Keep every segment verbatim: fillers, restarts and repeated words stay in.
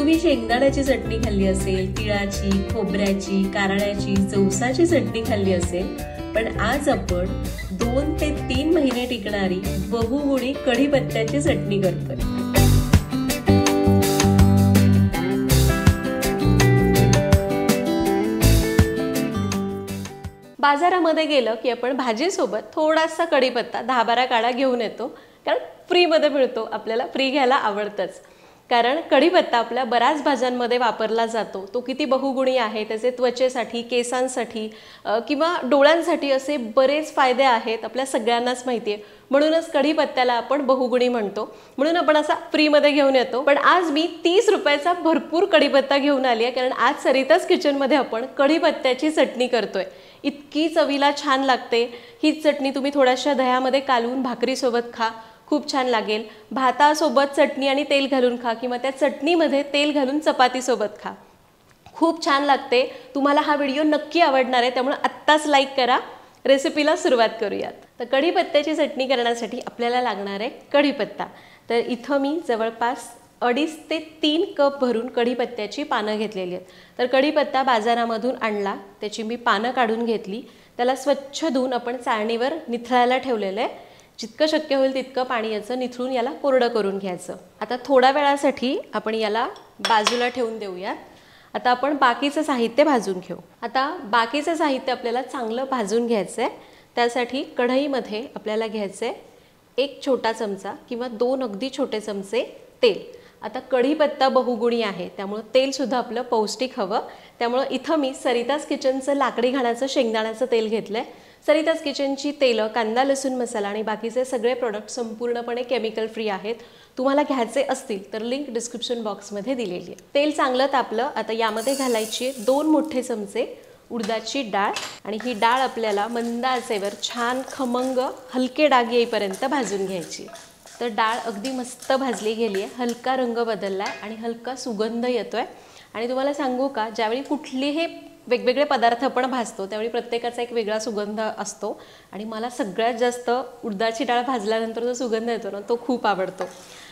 तुम्ही शेंगदाण्याची चटणी खाल्ली असेल, तिळाची, खोबऱ्याची, कारळ्याची, जवसाची चटणी खाल्ली असेल, पण आज आपण दोन ते तीन महिने टिकणारी बहुगुणी कढीपत्त्याची चटणी करतोय। बाजारामध्ये गेलं की आपण भाजीसोबत थोडासा कढीपत्ता दहा बारा काड्या घेऊन येतो, कारण फ्रीमध्ये मिळतो, आपल्याला फ्री घ्यायला आवडतंच। कारण कढीपत्ता आपल्या बऱ्याच भाज्यांमध्ये वापरला जातो। तो किती बहुगुणी आहे, त्याचे त्वचेसाठी, केसांसाठी किंवा डोळ्यांसाठी असे बरेच फायदे आहेत, आपल्या सगळ्यांनाच माहिती आहे। म्हणूनच कढीपत्त्याला आपण बहुगुणी म्हणतो, म्हणून आपण असा फ्रीमध्ये घेऊन येतो। पण आज मी तीस रुपयाचा भरपूर कढीपत्ता घेऊन आली आहे, कारण आज सरिताज किचनमध्ये आपण कढीपत्त्याची चटणी करतोय। इतकी चवीला छान लागते ही चटणी। तुम्ही थोड्याशा दह्यामध्ये कालवून भाकरीसोबत खा, खूप छान लागेल। भातासोबत चटणी आणि तेल घालून खा किंवा त्या चटणीमध्ये तेल घालून चपातीसोबत खा, खूप छान लागते। तुम्हाला हा व्हिडिओ नक्की आवडणार आहे, त्यामुळे आत्ताच लाईक करा। रेसिपीला सुरुवात करूयात। तर कढीपत्त्याची चटणी करण्यासाठी आपल्याला लागणार आहे कढीपत्ता। तर इथं मी जवळपास अडीच ते तीन कप भरून कढीपत्त्याची पानं घेतलेली आहेत। तर कढीपत्ता बाजारामधून आणला, त्याची मी पानं काढून घेतली, त्याला स्वच्छ धुवून आपण चाळणीवर निथळायला ठेवलेलं आहे। जितकं शक्य होईल तितकं पाणी याचं निथळून याला कोरडं करून घ्यायचं। आता थोड्या वेळासाठी आपण याला बाजूला ठेवून देऊयात। आता आपण बाकीचं साहित्य भाजून घेऊ। आता बाकीचं साहित्य आपल्याला चांगलं भाजून घ्यायचं आहे। त्यासाठी कढईमध्ये आपल्याला घ्यायचं आहे एक छोटा चमचा किंवा दोन अगदी छोटे चमचे तेल। आता कढीपत्ता बहुगुणी आहे, त्यामुळे तेल सुद्धा आपलं पौष्टिक हवं। त्यामुळे इथं मी सरिताज किचनचं लाकडी घाण्याचं शेंगदाण्याचं तेल घेतलंय। सरिताज किचनची तेलं, कांदा लसूण मसाला आणि बाकीचे सगळे प्रोडक्ट संपूर्णपणे केमिकल फ्री आहेत। तुम्हाला घ्यायचे असतील तर लिंक डिस्क्रिप्शन बॉक्समध्ये दिलेली आहे। तेल चांगलं तापलं, आता यामध्ये घालायची दोन मोठे चमचे उडदाची डाळ आणि ही डाळ आपल्याला मंद आचेवर छान खमंग हलके डाग येईपर्यंत भाजून घ्यायची। तर डाळ अगदी मस्त भाजली गेली आहे, हलका रंग बदललाय आणि हलका सुगंध येतोय। आणि तुम्हाला सांगू का, ज्यावेळी कुठलेही वेगवेगळे पदार्थ आपण भाजतो त्यावेळी प्रत्येकाचा एक वेगळा सुगंध असतो आणि मला सगळ्यात जास्त उडदाची डाळ भाजल्यानंतर जो सुगंध येतो ना, तो खूप आवडतो।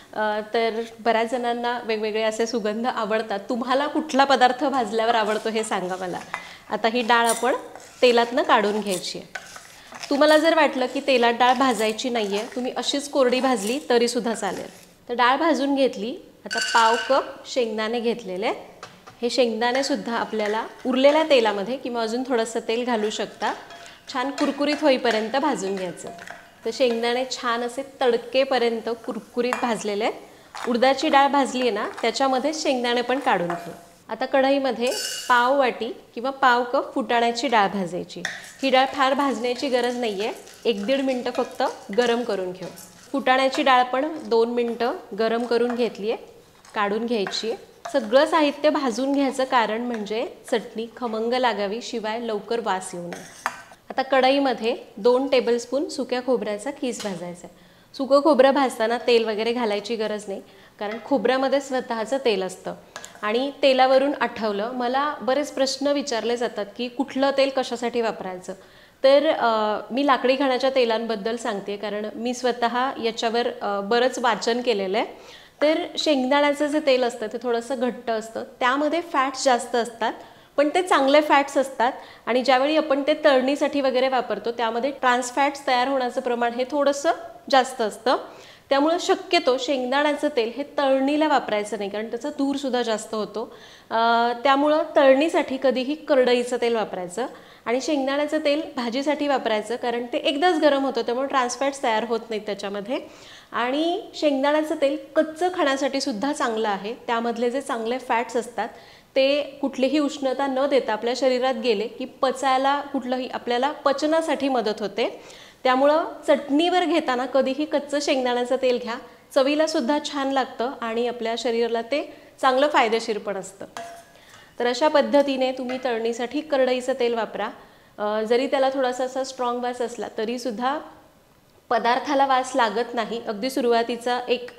तर बऱ्याच जणांना वेगवेगळे असे सुगंध आवडतात। तुम्हाला कुठला पदार्थ भाजल्यावर आवडतो हे सांगा मला। आता ही डाळ आपण तेलातनं काढून घ्यायची आहे। तुम्हाला जर वाटलं की तेलात डाळ भाजायची नाही आहे, तुम्ही अशीच कोरडी भाजली तरीसुद्धा चालेल। तर डाळ भाजून घेतली। आता पाव कप शेंगदाणे घेतलेले, हे शेंगदाणे सुद्धा आपल्याला उरलेल्या तेलामध्ये किंवा अजून थोडंसं तेल घालू शकता, छान कुरकुरीत होईपर्यंत भाजून घ्यायचं। तर शेंगदाणे छान असे तडकेपर्यंत कुरकुरीत भाजलेले आहेत। उडदाची डाळ भाजली आहे ना, त्याच्यामध्ये शेंगदाणे पण काढून घेऊ। आता कढईमध्ये पाव वाटी किंवा पाव कप फुटाण्याची डाळ भाजायची। ही डाळ फार भाजण्याची गरज नाही आहे, एक दीड मिनटं फक्त गरम करून घेऊ। फुटाण्याची डाळ पण दोन मिनटं गरम करून घेतली आहे, काढून घ्यायची आहे। सगळं साहित्य भाजून घ्यायचं कारण म्हणजे चटणी खमंग लागावी, शिवाय लवकर वास येऊ नये। आता कढईमध्ये दोन टेबलस्पून सुक्या खोबऱ्याचा खीस भाजायचा आहे। सुकं खोबरं भाजताना तेल वगैरे घालायची गरज नाही, कारण खोबऱ्यामध्ये स्वतःचं तेल असतं। आणि तेलावरून आठवलं, मला बरेच प्रश्न विचारले जातात की कुठलं तेल कशासाठी वापरायचं। तर मी लाकडी घाण्याच्या तेलांबद्दल सांगते, कारण मी स्वतः याच्यावर बरंच वाचन केलेलं आहे। तर शेंगदाण्याचं जे तेल असतं ते थोडंसं घट्ट असतं, त्यामध्ये फॅट्स जास्त असतात, पण ते चांगले फॅट्स असतात। आणि ज्यावेळी आपण ते तळणीसाठी वगैरे वापरतो त्यामध्ये ट्रान्स फॅट्स तयार होण्याचं प्रमाण हे थोडंसं जास्त असतं। त्यामुळे शक्यतो शेंगदाण्याचं तेल हे तळणीला वापरायचं नाही, कारण त्याचा धूरसुद्धा जास्त होतो। त्यामुळं तळणीसाठी कधीही करडईचं तेल वापरायचं आणि शेंगदाण्याचं तेल भाजीसाठी वापरायचं, कारण ते एकदाच गरम होतं, त्यामुळे ट्रान्स फॅट्स तयार होत नाहीत त्याच्यामध्ये। आणि शेंगदाण्याचं तेल कच्चं खाण्यासाठी सुद्धा चांगलं आहे। त्यामधले जे चांगले फॅट्स असतात ते कुठलीही उष्णता न देता आपल्या शरीरात गेले की पचायला, कुठलंही आपल्याला पचनासाठी मदत होते। त्यामुळं चटणीवर घेताना कधीही कच्चं शेंगदाण्याचं तेल घ्या, चवीला सुद्धा छान लागतं आणि आपल्या शरीराला ते चांगलं फायदेशीर पण असतं। तर अशा पद्धतीने तुम्ही तळणीसाठी करडईचं तेल वापरा। जरी त्याला थोडासा असा स्ट्रॉंग वास असला तरीसुद्धा पदार्थाला वास लागत नाही। अगदी सुरुवातीचा एक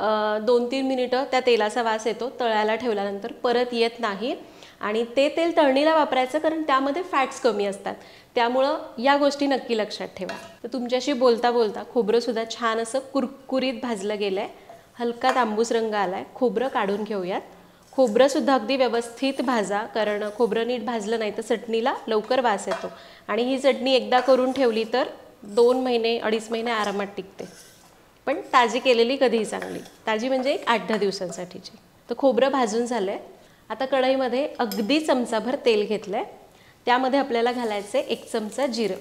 दोन तीन मिनिटं त्या तेलाचा वास येतो, तळायला ठेवल्यानंतर परत येत नाही। आणि ते तेल तळणीला वापरायचं, कारण त्यामध्ये फॅट्स कमी असतात। त्यामुळं या गोष्टी नक्की लक्षात ठेवा। तर तुमच्याशी बोलता बोलता खोबरंसुद्धा छान असं कुरकुरीत भाजलं गेलं आहे, हलका तांबूस रंग आला आहे। खोबरं काढून घेऊयात। खोबरंसुद्धा अगदी व्यवस्थित भाजा, कारण खोबरं नीट भाजलं नाही तर चटणीला लवकर वास येतो. आणि ही चटणी एकदा करून ठेवली तर दोन महिने अडीच महिने आरामात टिकते. पण ताजी केलेली कधीही चांगली. ताजी म्हणजे एक आठ दहा दिवसांसाठीची. तर खोबरं भाजून झालं आहे. आता कढईमध्ये अगदी चमचाभर तेल घेतलं आहे. त्यामध्ये आपल्याला घालायचे एक चमचा जिरं,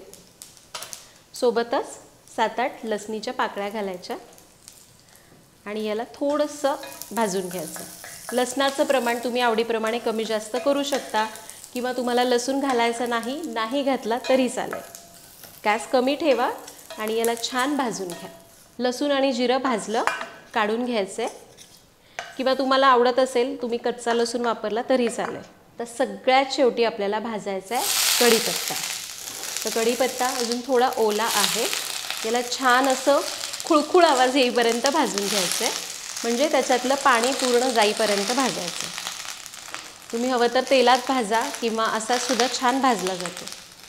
सोबतच सात आठ लसणीच्या पाकळ्या घालायच्या आणि याला थोडंसं भाजून घ्यायचं. लसणाचं प्रमाण तुम्ही आवडीप्रमाणे कमी जास्त करू शकता किंवा तुम्हाला लसूण घालायचं नाही नाही घातला तरी चालेल. गॅस कमी ठेवा आणि याला छान भाजून घ्या. लसूण आणि जिरं भाजलं काढून घ्यायचं आहे किंवा तुम्हाला आवडत असेल तुम्ही कच्चा लसूण वापरला तरी चालेल. तर सगळ्यात शेवटी आपल्याला भाजायचा आहे कढीपत्ता. तर कढीपत्ता अजून थोडा ओला आहे. याला छान असं खुळखुळ आवाज येईपर्यंत भाजून घ्यायचं आहे, म्हणजे त्याच्यातलं पाणी पूर्ण जाईपर्यंत भाजायचं. तुम्ही हवं तर तेलात भाजा किंवा असा सुद्धा छान भाजला जातो.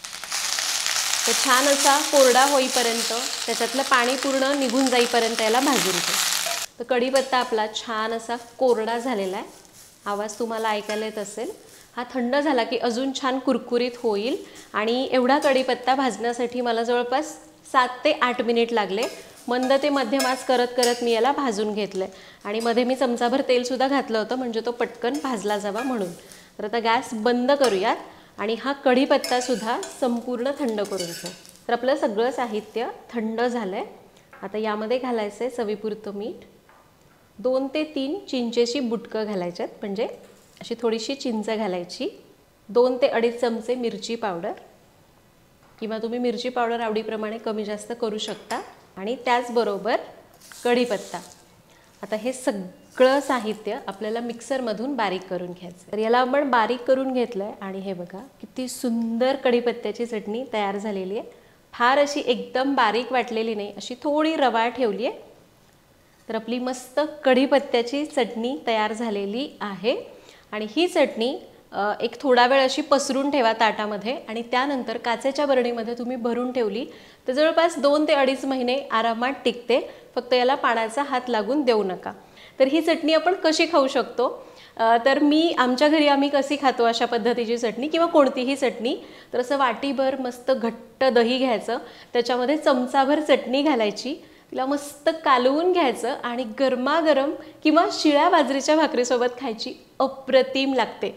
तर छान असा कोरडा होईपर्यंत त्याच्यातलं पाणी पूर्ण निघून जाईपर्यंत याला भाजून घ्या. तर कढीपत्ता आपला छान असा कोरडा झालेला आहे. आवाज तुम्हाला ऐकायला येत असेल. हा थंड झाला की अजून छान कुरकुरीत होईल. आणि एवढा कढीपत्ता भाजण्यासाठी मला जवळपास सात ते आठ मिनिट लागले. मंद ते मध्यम आच करत करत मी याला भाजून घेतलं आहे. आणि मध्ये मी चमचाभर तेलसुद्धा घातलं होतं म्हणजे तो पटकन भाजला जावा म्हणून. तर आता गॅस बंद करूयात आणि हा कढीपत्तासुद्धा संपूर्ण थंड करून घेऊ. तर आपलं सगळं साहित्य थंड झालं आहे. आता यामध्ये घालायचं आहे चवीपुरतं मीठ. दोन ते तीन चिंचेची बुटकं घालायच्यात, म्हणजे अशी थोडीशी चिंच घालायची. दोन ते अडीच चमचे मिरची पावडर किंवा तुम्ही मिरची पावडर आवडीप्रमाणे कमी जास्त करू शकता. आणि त्याचबरोबर कढीपत्ता. आता हे सगळं साहित्य आपल्याला मिक्सरमधून बारीक करून घ्यायचं. तर याला आपण बारीक करून घेतलं आहे आणि हे बघा किती सुंदर कढीपत्त्याची चटणी तयार झालेली आहे. फार अशी एकदम बारीक वाटलेली नाही, अशी थोडी रवाळ ठेवली आहे. तर आपली मस्त कढीपत्त्याची चटणी तयार झालेली आहे. आणि ही चटणी एक थोडा वेळ अशी पसरून ठेवा ताटामध्ये आणि त्यानंतर काचेच्या बरणीमध्ये तुम्ही भरून ठेवली तर जवळपास दोन ते अडीच महिने आरामात टिकते. फक्त याला पाण्याचा हात लागून देऊ नका. तर ही चटणी आपण कशी खाऊ शकतो, तर मी आमच्या घरी आम्ही कशी खातो अशा पद्धतीची चटणी किंवा कोणतीही चटणी. तर असं वाटीभर मस्त घट्ट दही घ्यायचं, त्याच्यामध्ये चमचाभर चटणी घालायची, तिला मस्त कालवून घ्यायचं आणि गरमागरम किंवा शिळ्या बाजरीच्या भाकरीसोबत खायची. अप्रतिम लागते.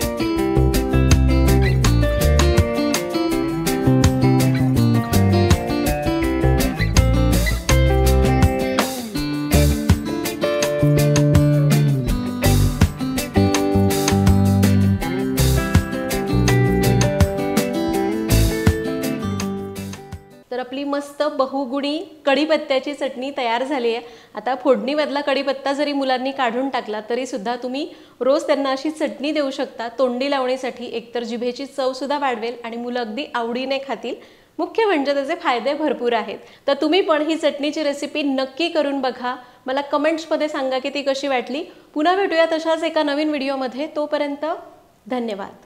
तर आपली मस्त बहुगुणी कढीपत्त्याची चटणी तयार झाली आहे. आता फोडणीमधला कढीपत्ता जरी मुलांनी काढून टाकला तरी सुद्धा तुम्ही रोज त्यांना अशी चटणी देऊ शकता. तोंडी लावण्यासाठी एकतर जिभेची चवसुद्धा वाढवेल आणि मुलं अगदी आवडीने खातील. मुख्य म्हणजे त्याचे फायदे भरपूर आहेत. तर तुम्ही पण ही चटणीची रेसिपी नक्की करून बघा. मला कमेंट्समध्ये सांगा की ती कशी वाटली. पुन्हा भेटूया तशाच एका नवीन व्हिडिओमध्ये. तोपर्यंत धन्यवाद.